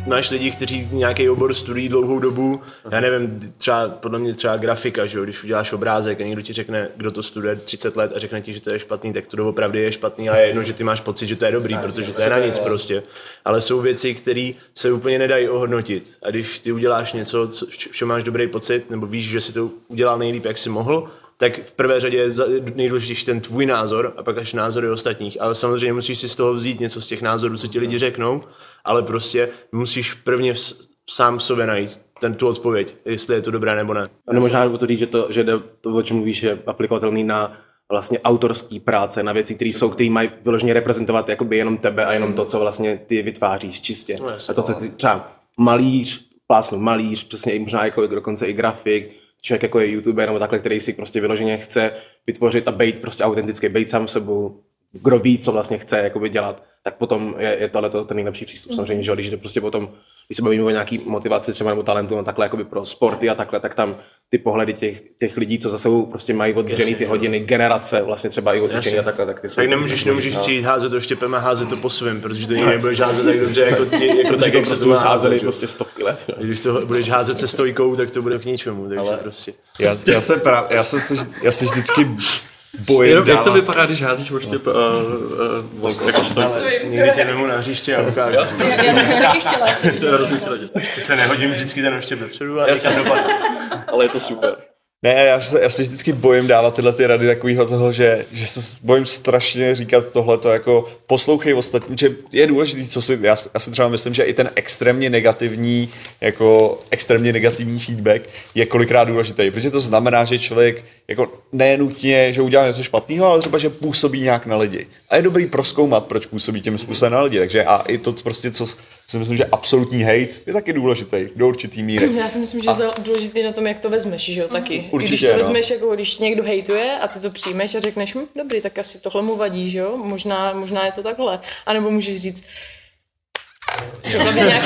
máš lidi, kteří nějaký obor studují dlouhou dobu, já nevím, třeba podle mě třeba grafika, že jo, když uděláš obrázek a někdo ti řekne, kdo to studuje 30 let a řekne ti, že to je špatný, tak to doopravdy je špatný, ale je jedno, že ty máš pocit, že to je dobrý, protože to je na nic prostě. Ale jsou věci, které se úplně nedají ohodnotit. A když ty uděláš něco, co máš dobrý pocit, nebo víš, že si to udělal nejlíp, jak jsi mohl, tak v prvé řadě je nejdůležitější ten tvůj názor a pak až názory ostatních. Ale samozřejmě musíš si z toho vzít něco z těch názorů, co ti lidi řeknou, ale prostě musíš prvně sám v sobě najít tu odpověď, jestli je to dobré nebo ne. A možná to říct, že to, o čem mluvíš, je aplikovatelný na vlastně autorský práce, na věci, které mají vyloženě reprezentovat jakoby jenom tebe a jenom to, co vlastně ty vytváříš čistě. No, jasně, a to, co třeba malíř, přesně možná jako dokonce i grafik, člověk jako je youtuber nebo takhle, který si prostě vyloženě chce vytvořit a být prostě autentický, být sám sebou, kdo ví, co vlastně chce jakoby dělat, tak potom je tohleto ten nejlepší přístup. Samozřejmě, že když jde prostě potom, když se bavíme o nějaký motivaci třeba nebo talentu, no takhle jakoby pro sporty a takhle, tak tam ty pohledy těch lidí, co za sebou prostě mají odběžený ty hodiny, generace, vlastně třeba i odběžený a takhle, tak ty jsou. Tak nemůžeš přijít házet to štěpem a házet to po svým, protože to nikdy nebudeš házet tak dobře, jako tak, jak se to házeli prostě stovky let. Když to budeš házet se stojkou, tak to bude k ničemu, takže ale prostě. Já se vždycky bojím jenom jak to vypadá, když házíš oštěp jako stojku. Někdy tě vemu na hřiště a ukážu. Já bych taky chtěla si vidět. Sice nehodím vždycky ten oštěp dopředu a někam dopadne. Ale je to super. Ne, já se vždycky bojím dávat tyhle ty rady takového toho, že se bojím strašně říkat tohleto jako poslouchej ostatní, že je důležitý, já si třeba myslím, že i ten extrémně negativní feedback je kolikrát důležitý, protože to znamená, že člověk jako nenutně, že udělá něco špatného, ale třeba, že působí nějak na lidi. A je dobrý prozkoumat, proč působí tím způsobem na lidi, takže a i to prostě, co si myslím, že absolutní hate je taky důležitý do určitý míry. Já si myslím, že je důležitý na tom, jak to vezmeš, že jo, taky. Určitě, když to vezmeš, jako když někdo hejtuje a ty to přijmeš a řekneš, dobrý, tak asi tohle mu vadí, že jo, možná je to takhle. A nebo můžeš říct, řekla by nějaký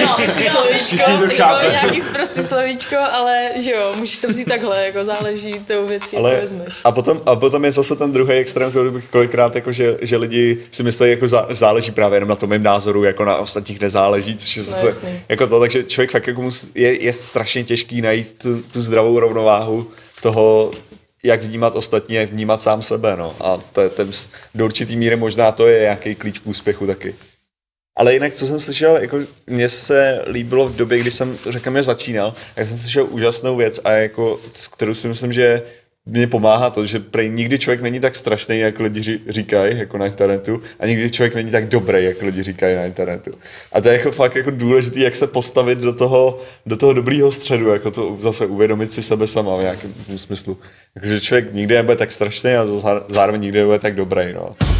sprostý slovíčko, ale že jo, můžeš to vzít takhle, jako záleží tou věcí, jak to vezmeš. A potom je zase ten druhý extrém, kolikrát jako, že lidi si myslí, jako záleží právě jenom na tom mém názoru, jako na ostatních nezáleží, což je zase jako to, takže člověk fakt jako je strašně těžký najít tu zdravou rovnováhu toho, jak vnímat ostatní, jak vnímat sám sebe, no. A do určitý míry možná to je nějaký klíč k úspěchu taky. Ale jinak, co jsem slyšel, jako mně se líbilo v době, kdy jsem, řekněme, začínal, tak jsem slyšel úžasnou věc a jako, kterou si myslím, že mě pomáhá to, že prej nikdy člověk není tak strašný, jak lidi říkají, jako na internetu, a nikdy člověk není tak dobrý, jak lidi říkají na internetu. A to je jako fakt jako důležitý, jak se postavit do toho dobrýho středu, jako to zase uvědomit si sebe sama v nějakém smyslu. Jakože člověk nikdy nebude tak strašný a zároveň nikdy nebude tak dobrý, no.